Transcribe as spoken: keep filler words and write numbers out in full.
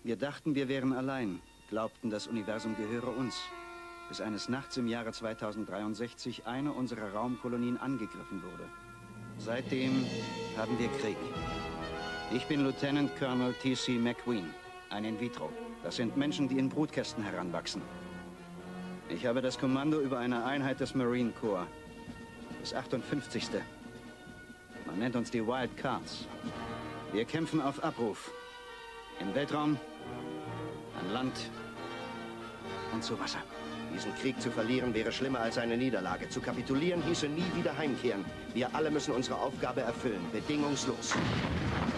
Wir dachten, wir wären allein, glaubten, das Universum gehöre uns. Bis eines Nachts im Jahre zweitausenddreiundsechzig eine unserer Raumkolonien angegriffen wurde. Seitdem haben wir Krieg. Ich bin Lieutenant Colonel T C McQueen, ein In-vitro. Das sind Menschen, die in Brutkästen heranwachsen. Ich habe das Kommando über eine Einheit des Marine Corps. Das achtundfünfzigste. Man nennt uns die Wildcards. Wir kämpfen auf Abruf. Im Weltraum, an Land und zu Wasser. Diesen Krieg zu verlieren wäre schlimmer als eine Niederlage. Zu kapitulieren hieße nie wieder heimkehren. Wir alle müssen unsere Aufgabe erfüllen, bedingungslos.